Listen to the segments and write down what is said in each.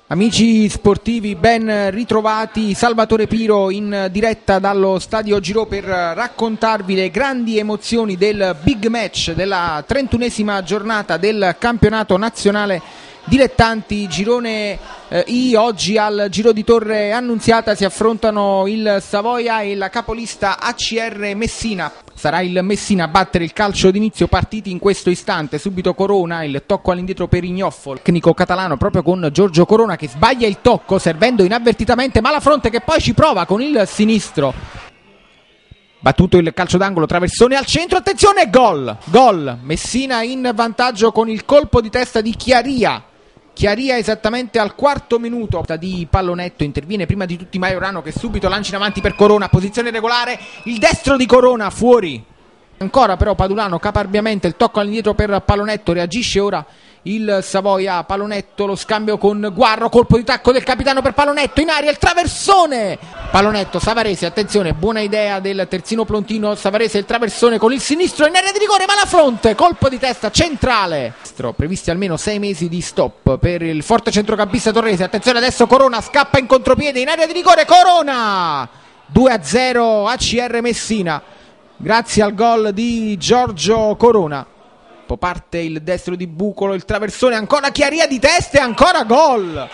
Amici sportivi, ben ritrovati. Salvatore Piro in diretta dallo Stadio Giro per raccontarvi le grandi emozioni del big match della 31esima giornata del campionato nazionale dilettanti girone I. Oggi al Giro di Torre Annunziata si affrontano il Savoia e la capolista ACR Messina. Sarà il Messina a battere il calcio d'inizio, partiti in questo istante. Subito Corona, il tocco all'indietro per Ignoffo, tecnico catalano proprio con Giorgio Corona che sbaglia il tocco servendo inavvertitamente Malafronte che poi ci prova con il sinistro. Battuto il calcio d'angolo, traversone al centro, attenzione, gol! Messina in vantaggio con il colpo di testa di Chiaria esattamente al quarto minuto di pallonetto. Interviene prima di tutti Majorano che subito lancia in avanti per Corona, posizione regolare, il destro di Corona fuori. Ancora però Padulano caparbiamente, il tocco all'indietro per Pallonetto, reagisce ora il Savoia. Pallonetto, lo scambio con Guarro, colpo di tacco del capitano per Pallonetto, in aria il traversone, Pallonetto, Savarese, attenzione, buona idea del terzino Plontino, Savarese il traversone con il sinistro in area di rigore, Malafronte, colpo di testa centrale. Previsti almeno 6 mesi di stop per il forte centrocampista torrese. Attenzione adesso Corona, scappa in contropiede in area di rigore, Corona, 2-0 ACR Messina grazie al gol di Giorgio Corona. Parte il destro di Bucolo, il traversone, ancora Chiaria di testa e ancora gol,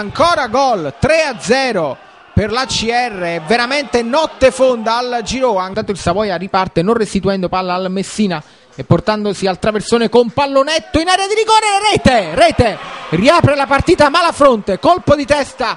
3-0 per l'ACR. È veramente notte fonda al Giro. Intanto il Savoia riparte non restituendo palla al Messina e portandosi al traversone con Pallonetto in area di rigore, rete, riapre la partita Malafronte, colpo di testa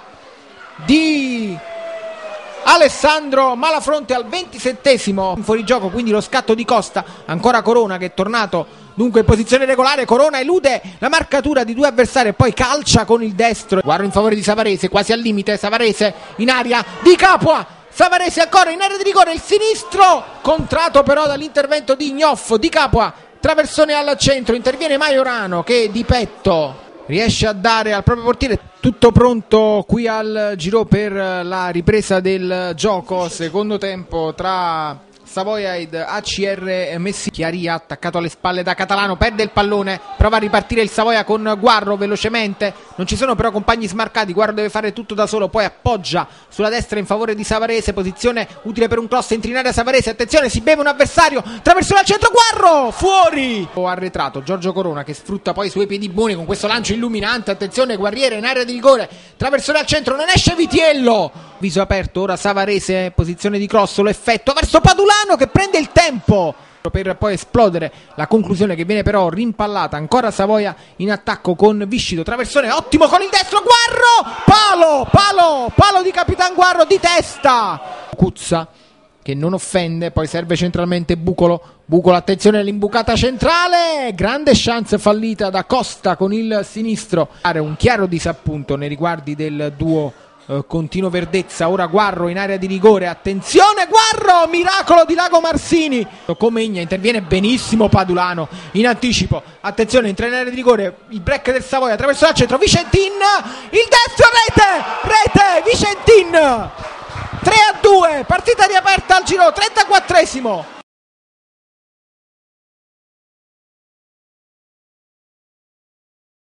di Alessandro Malafronte al 27esimo, fuori gioco quindi lo scatto di Costa. Ancora Corona che è tornato dunque in posizione regolare, Corona elude la marcatura di due avversari e poi calcia con il destro. Guardo in favore di Savarese, quasi al limite, Savarese in aria, Di Capua, Savarese ancora in area di rigore, il sinistro contrato però dall'intervento di Ignoffo. Di Capua, traversone al centro, interviene Majorano che di petto riesce a dare al proprio portiere. Tutto pronto qui al Giro per la ripresa del gioco, secondo tempo tra Savoia ed ACR Messina. Chiaria attaccato alle spalle da Catalano, perde il pallone, prova a ripartire il Savoia con Guarro velocemente, non ci sono però compagni smarcati, Guarro deve fare tutto da solo, poi appoggia sulla destra in favore di Savarese, posizione utile per un cross, entra in area Savarese, attenzione, si beve un avversario, traversone al centro, Guarro fuori, arretrato Giorgio Corona che sfrutta poi i suoi piedi buoni con questo lancio illuminante, attenzione Guerriere in area di rigore, traversone al centro, non esce Vitiello, viso aperto ora Savarese, posizione di cross, lo effettua verso Padulano che prende il tempo per poi esplodere, la conclusione che viene però rimpallata. Ancora Savoia in attacco con Viscido, traversone ottimo con il destro, Guarro, palo di Capitan Guarro di testa, Cuzza che non offende, poi serve centralmente Bucolo, attenzione all'imbucata centrale, grande chance fallita da Costa con il sinistro, un chiaro disappunto nei riguardi del duo Contino Verdezza. Ora Guarro in area di rigore, attenzione Guarro, miracolo di Lago Marsini, Comegna, interviene benissimo Padulano in anticipo, attenzione entra in area di rigore il break del Savoia, attraverso il centro Vicentin, il destro, rete Vicentin, 3-2, partita riaperta al Giro, 34esimo.